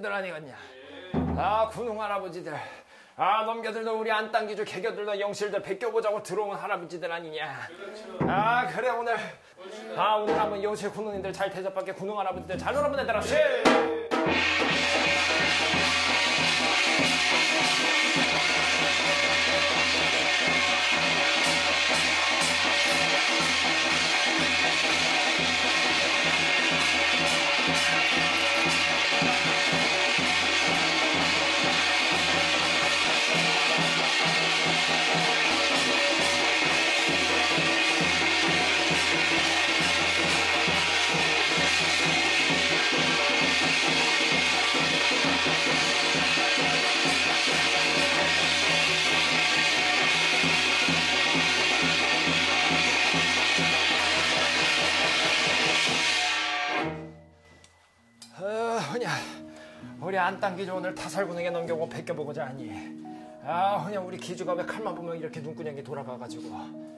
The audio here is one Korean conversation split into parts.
할아버지들 아니겠냐. 아, 군웅 할아버지들. 아, 넘겨들도 우리 안땅기주 개겨들도 영실들 베껴보자고 들어온 할아버지들 아니냐. 아, 그래 오늘. 아, 오늘 한번 영실 군웅님들 잘 대접받게 군웅 할아버지들 잘 놀아보내 얘들아. 우리 안땅기주 오늘 타살군에게 넘겨고 베껴보고자 하니. 아, 그냥 우리 기주가 왜 칼만 보면 이렇게 눈구녕이 돌아가가지고.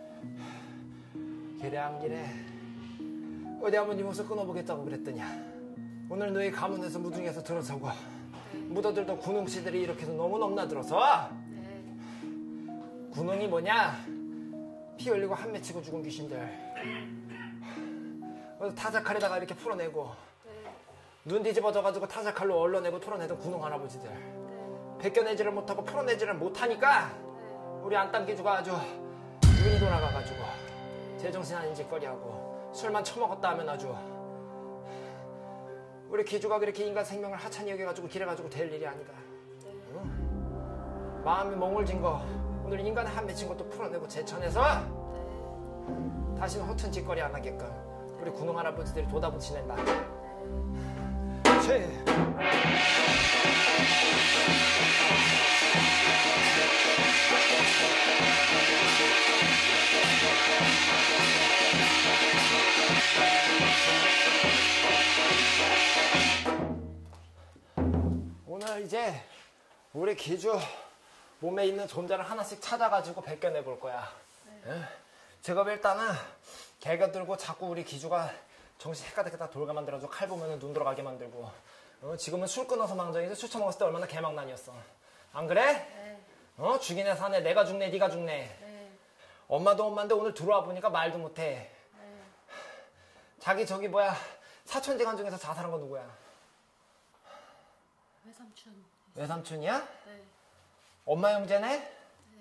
기래 안 기래. 어디 한번 네 목소 끊어보겠다고 그랬더냐. 오늘 너희 가문에서 무등에서 들어서고 묻어들던 군웅씨들이 이렇게도 너무 넘나들어서. 군웅이 뭐냐? 피 흘리고 한 맺히고 죽은 귀신들. 타작칼에다가 이렇게 풀어내고 눈 뒤집어져가지고 타작칼로 얼러내고 털어내던 군웅 할아버지들. 벗겨내지를 못하고 풀어내지를 못하니까 우리 안땅기주가 아주 눈이 돌아가가지고 제정신 아닌 짓거리하고 술만 처먹었다 하면 아주 우리 기주가 그렇게 인간 생명을 하찮이 여겨가지고 길해가지고 될 일이 아니다. 응? 마음이 몽울진 거 오늘 인간의 한 맺힌 것도 풀어내고 제천해서 다시는 허튼 짓거리 안 하게끔 우리 군웅 할아버지들이 도다붙이낸다. 오늘 이제 우리 기주 몸에 있는 존재를 하나씩 찾아가지고 벗겨내볼 거야. 네. 제가 일단은 개가 들고 자꾸 우리 기주가 정신 헷가닥 돌게 만들어서 칼 보면 눈 돌아가게 만들고. 지금은 술 끊어서 망정이지 술 처먹었을 때 얼마나 개망난이었어. 안 그래? 네. 죽이네 사네 내가 죽네 네가 죽네. 네. 엄마도 엄마인데 오늘 들어와 보니까 말도 못해. 네. 자기 저기 뭐야 사촌지간 중에서 자살한 거 누구야? 외삼촌. 외삼촌이야? 네. 엄마 형제네? 네.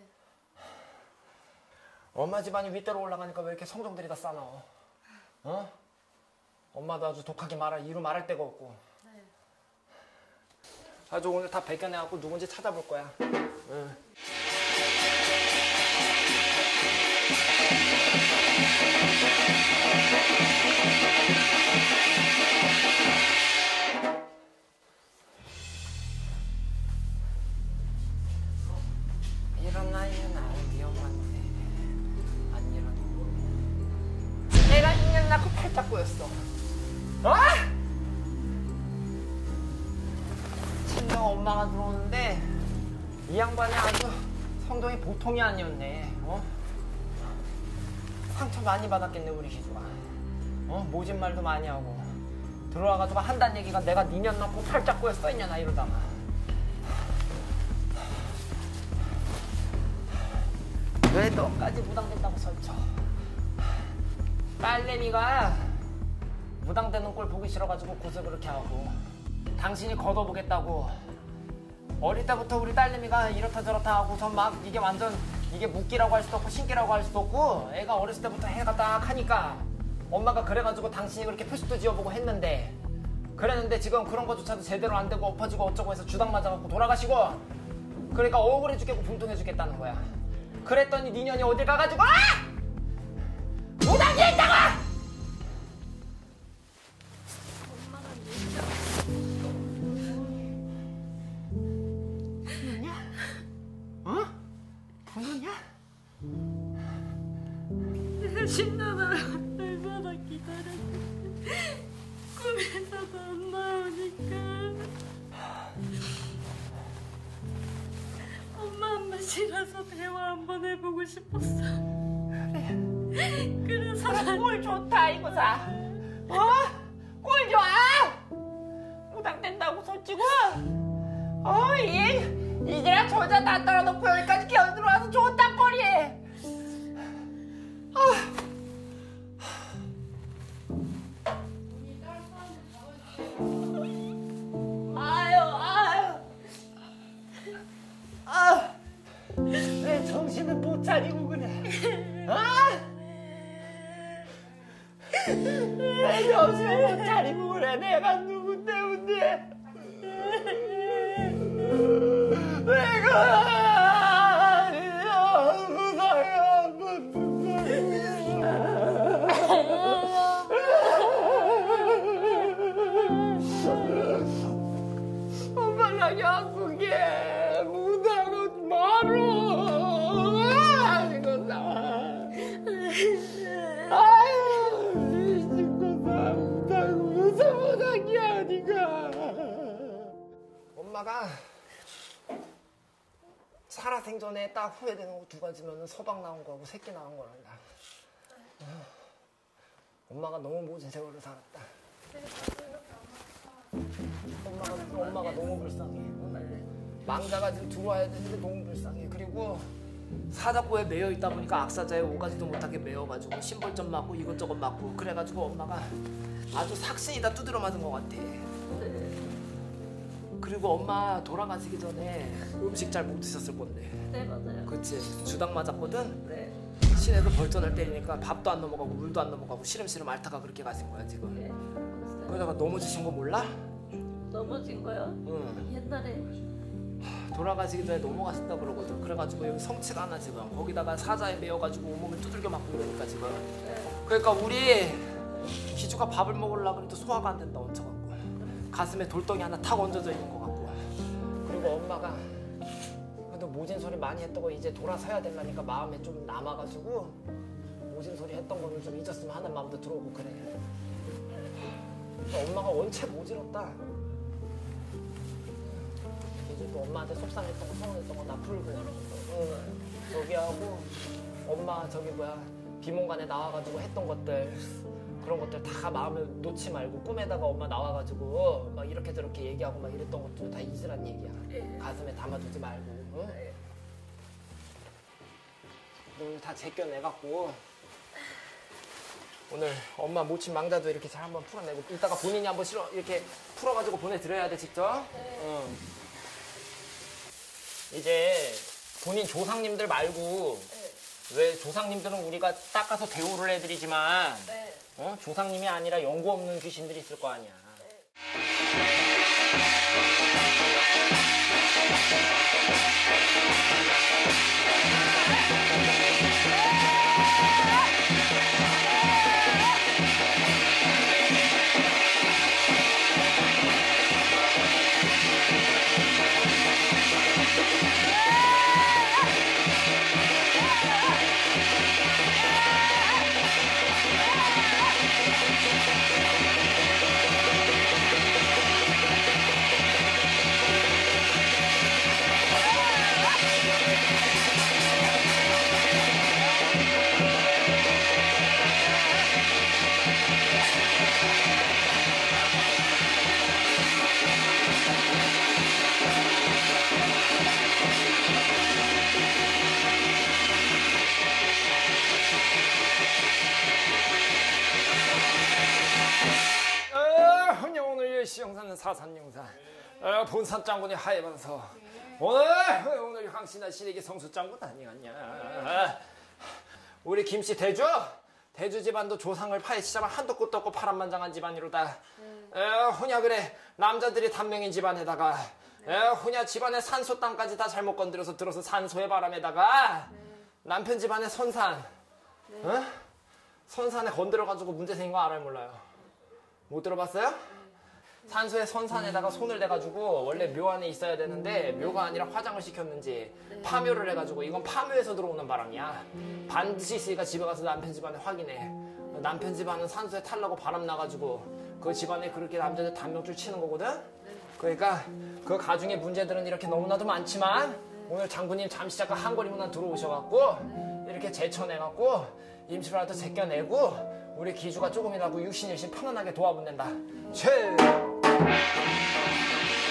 엄마 집안이 윗대로 올라가니까 왜 이렇게 성종들이 다 싸워? 엄마도 아주 독하게 이루 말할 데가 없고. 네. 아주 오늘 다 벗겨내갖고 누군지 찾아볼 거야. 응. 일어나 우리 엄마인데 안 일어나. 내가 2년 낳고 팔짝 꼬였어. 친정 엄마가 들어오는데 이 양반이 아주 성정이 보통이 아니었네. 상처 많이 받았겠네 우리 기주가. 모진 말도 많이 하고 들어와가지고 한단 얘기가 내가 2년 낳고 팔짝 꼬였어 이년아 이러다가. 왜 너까지 무당된다고 설쳐. 딸내미가 무당되는 꼴 보기 싫어가지고 고생 그렇게 하고 당신이 걷어보겠다고 어릴 때부터 우리 딸내미가 이렇다 저렇다 하고서 막 이게 완전 이게 묵기라고 할 수도 없고 신기라고 할 수도 없고 애가 어렸을 때부터 해가 딱 하니까 엄마가 그래가지고 당신이 그렇게 표식도 지어보고 했는데 그랬는데 지금 그런 거조차도 제대로 안 되고 엎어지고 어쩌고 해서 주당 맞아갖고 돌아가시고 그러니까 억울해 죽겠고 분통해 죽겠다는 거야. 그랬더니 니년이 어딜 가가지고 무당이 했다고! 부모냐? 10년 얼마나 기다렸는데 꿈에서도 안 나오니까 엄마 싫어서 대화 한번 해보고 싶었어. 그래. 그래서 꼴 좋다 이거사. 꼴 좋아. 무당 된다고 솔직히 이제야 저자 다 떨어놓고 여기까지 기어 들어와서 좋단 거리. 왜 정신을 못 차리고 그래? 왜 정신을 못 차리고 그래? 내가 누구 때문에? 내가 엄마랑 약속해. 못하고 말어. 이거다. 아유, 이 친구다. 못하고 무서워한 게 아니가. 엄마가 살아생전에 딱 후회되는 거 두 가지면 서방 나온 거하고 새끼 나온 거란다. 엄마가 너무 모진 세월을 살았다. 엄마가 너무 불쌍해. 망자가 지금 들어와야 되는데 너무 불쌍해. 그리고 사자꼬에 매여 있다 보니까 악사자에 오가지도 못하게 매여가지고 심벌점 맞고 이것저것 맞고 그래가지고 엄마가 아주 삭신이다 두드려 맞은 것 같아. 그리고 엄마 돌아가시기 전에 음식 잘 못 드셨을 건데. 네, 맞아요. 그치? 주당 맞았거든? 네. 시내도 벌전을 때리니까 밥도 안 넘어가고 물도 안 넘어가고 시름시름 앓다가 그렇게 가신 거야 지금. 네. 그러다가 넘어지신 거 몰라? 넘어진 거요? 응. 옛날에. 돌아가시기 전에 넘어가신다 그러거든. 그래가지고 여기 성치가 하나 지금 거기다가 사자에 매여가지고 온몸을 두들겨 맞고 이러니까 지금. 네. 그러니까 우리 기주가 밥을 먹으려고 해도 소화가 안 된다 얹혀갖고 가슴에 돌덩이 하나 탁 얹어져 있는 것 같고. 그리고 엄마가 그래도 모진 소리 많이 했던 거 이제 돌아서야 되려니까 마음에 좀 남아가지고 모진 소리 했던 거는 좀 잊었으면 하는 마음도 들어오고 그래. 그러니까 엄마가 원체 모질었다. 이제 또 엄마한테 속상했던 거 서운했던 거 나 풀고. 응. 저기 하고 엄마 저기 뭐야 비몽간에 나와가지고 했던 것들 그런 것들 다 마음을 놓지 말고 꿈에다가 엄마 나와가지고 막 이렇게 저렇게 얘기하고 막 이랬던 것도 다 잊으란 얘기야. 가슴에 담아두지 말고. 응? 오늘 다 제껴내갖고 오늘 엄마 모친 망자도 이렇게 잘 한번 풀어내고 이따가 본인이 한번 이렇게 풀어가지고 보내드려야 돼 직접. 응. 이제 본인 조상님들 말고 왜 조상님들은 우리가 닦아서 대우를 해드리지만 조상님이 아니라 연고 없는 귀신들이 있을 거 아니야. 시영사는 사산영사 본산 장군이 하해받아서 오늘 황신아 신에게 성수 장군 아니었냐. 우리 김씨 대주 집안도 조상을 파헤치자마 한도 끝도 없고 파란만장한 집안이로다. 혼야 그래 남자들이 단명인 집안에다가 혼야 집안의 산소 땅까지 다 잘못 건드려서 들어서 산소의 바람에다가 남편 집안의 선산 선산에 건드려가지고 문제 생긴 거 알아요 몰라요? 못 들어봤어요? 산소의 선산에다가 손을 대가지고 원래 묘 안에 있어야 되는데 묘가 아니라 화장을 시켰는지 파묘를 해가지고 이건 파묘에서 들어오는 바람이야. 반드시 있으니까 집에 가서 남편 집안에 확인해. 남편 집안은 산소에 탈라고 바람 나가지고 그 집안에 그렇게 남자들 단명줄 치는 거거든. 그러니까 그 가중의 문제들은 이렇게 너무나도 많지만 오늘 장군님 잠시 잠깐 한거리문안 들어오셔갖고 이렇게 제쳐내갖고 임시로라도 제껴내고 우리 기주가 조금이라도 육신일신 편안하게 도와본댄다.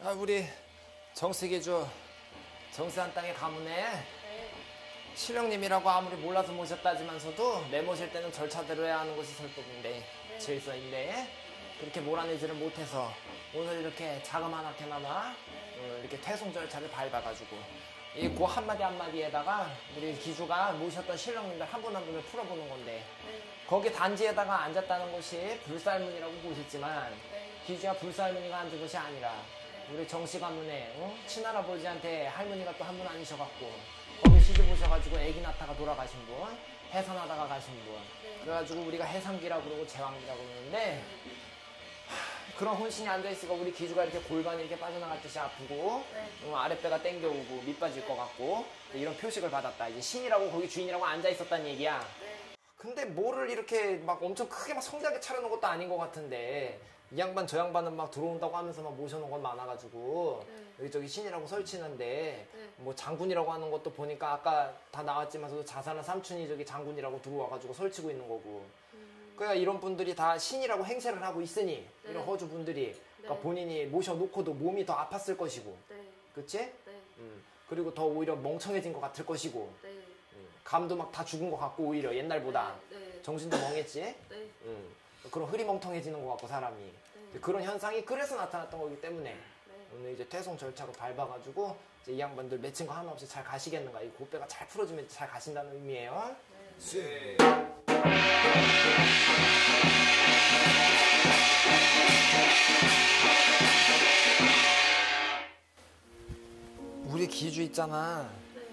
아, 우리 정식이주 정세한 땅의 가문에 네. 실령님이라고 아무리 몰라서 모셨다지만서도 내 모실 때는 절차대로 해야 하는 것이 설법인데 질서인데 그렇게 몰아내지를 못해서 오늘 이렇게 자그마하게나마 이렇게 퇴송 절차를 밟아가지고 이 그 한마디 한마디에다가 우리 기주가 모셨던 신령님들 한 분 한 분을 풀어보는 건데 거기 단지에다가 앉았다는 것이 불살문이라고 보셨지만 기주가 불살문이가 앉은 것이 아니라 우리 정씨 가문에 친할아버지한테 할머니가 또 한 분 아니셔갖고 거기 시집 오셔가지고 애기 낳다가 돌아가신 분, 해산하다가 가신 분. 그래가지고 우리가 해상기라고 그러고 제왕기라고 그러는데 그런 혼신이 앉아있으니까 우리 기주가 이렇게 골반이 이렇게 빠져나갈 듯이 아프고 아랫배가 땡겨오고 밑 빠질 것 같고 이런 표식을 받았다. 이제 신이라고 거기 주인이라고 앉아있었다는 얘기야. 근데 뭐를 이렇게 막 엄청 크게 막 성대하게 차려놓은 것도 아닌 것 같은데 이 양반 저 양반은 막 들어온다고 하면서 막 모셔놓은 건 많아가지고 여기저기 신이라고 설치는데 뭐 장군이라고 하는 것도 보니까 아까 다 나왔지만서도 자산한 삼촌이 저기 장군이라고 들어와가지고 설치고 있는 거고 그러니까 이런 분들이 다 신이라고 행세를 하고 있으니 이런 허주 분들이 그러니까 본인이 모셔놓고도 몸이 더 아팠을 것이고 그치? 그리고 더 오히려 멍청해진 것 같을 것이고 감도 막 다 죽은 것 같고 오히려 옛날보다 정신도 멍했지? 그런 흐리멍텅해지는 것 같고 사람이 그런 현상이 그래서 나타났던 거기 때문에 오늘 이제 퇴송 절차로 밟아가지고 이제 이 양반들 맺힌 거 하나 없이 잘 가시겠는가 이 고배가 잘 풀어주면 잘 가신다는 의미예요. 네. 우리 기주 있잖아.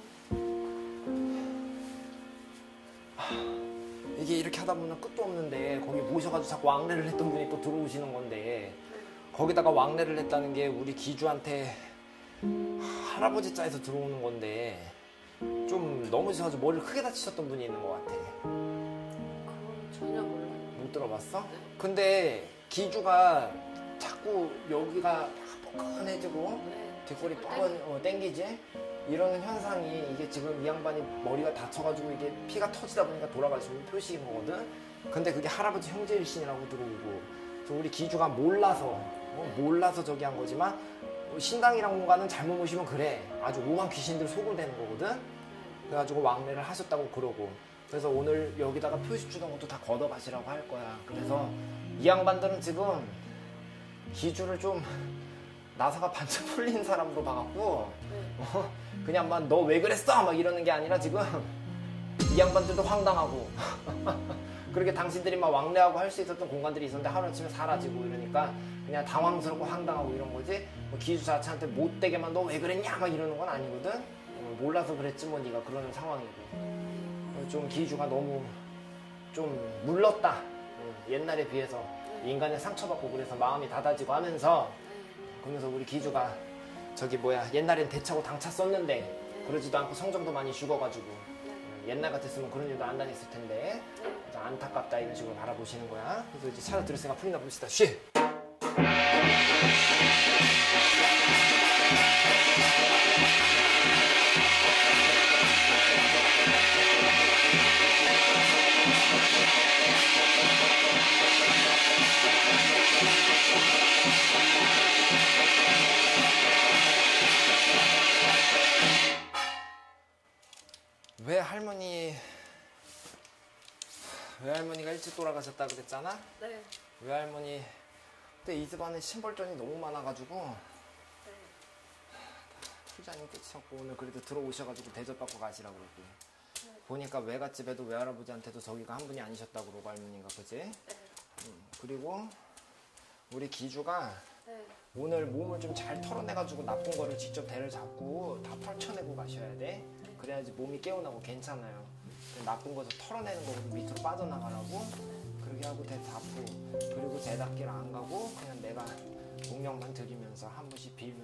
이게 이렇게 하다 보면 끝도 없는데 거기 모셔가지고 자꾸 왕래를 했던 분이 또 들어오시는 건데 거기다가 왕래를 했다는 게 우리 기주한테 할아버지 자에서 들어오는 건데 좀 넘어지셔가지고 머리를 크게 다치셨던 분이 있는 것 같아. 그건 전혀 몰라요. 못 들어봤어? 네. 근데 기주가 자꾸 여기가 뻐근해지고 뒷골이 땡기지? 이런 현상이 이게 지금 이 양반이 머리가 다쳐가지고 이게 피가 터지다 보니까 돌아가시는 표식인 거거든? 근데 그게 할아버지 형제일신이라고 들어오고 우리 기주가 몰라서 저기 한 거지만 신당이랑가는 잘못 모시면 그래 아주 오만 귀신들 속을 대는 거거든? 그래가지고 왕래를 하셨다고 그러고 그래서 오늘 여기다가 표식 주던 것도 다 걷어가시라고 할 거야. 그래서 이 양반들은 지금 기주를 좀 나사가 반쯤 풀린 사람으로 봐갖고 그냥 막 너 왜 그랬어? 막 이러는 게 아니라 지금 이 양반들도 황당하고 그렇게 당신들이 막 왕래하고 할 수 있었던 공간들이 있었는데 하루아침에 사라지고 이러니까 그냥 당황스럽고 황당하고 이런 거지 뭐 기주 자체한테 못되게만 너 왜 그랬냐? 막 이러는 건 아니거든? 몰라서 그랬지 뭐 네가 그러는 상황이고 좀 기주가 너무 좀 물렀다. 옛날에 비해서 인간의 상처받고 그래서 마음이 닫아지고 하면서 그러면서 우리 기주가 저기 옛날엔 대차고 당차 썼는데 그러지도 않고 성정도 많이 죽어가지고 옛날 같았으면 그런 일도 안 당했을 텐데 안타깝다 이런 식으로 바라보시는 거야. 그래서 이제 차려 들을 생각 풀리나 봅시다. 쉬! 외할머니가 일찍 돌아가셨다 그랬잖아? 네. 외할머니 그때 이 집안에 신벌전이 너무 많아가지고 후자님 끝이었고 오늘 그래도 들어오셔가지고 대접받고 가시라고 그러고 보니까 외갓집에도 외할아버지한테도 저기가 한 분이 아니셨다고 그러고 할머니가 그지? 그리고 우리 기주가 오늘 몸을 좀 잘 털어내가지고 나쁜 거를 직접 대를 잡고 다 펼쳐내고 가셔야 돼. 그래야지 몸이 깨어나고 괜찮아요. 나쁜 것을 털어내는 거고 밑으로 빠져나가라고 그렇게 하고 대 잡고 그리고 제답길 안 가고 그냥 내가 공력만 드리면서 한 번씩 빌면서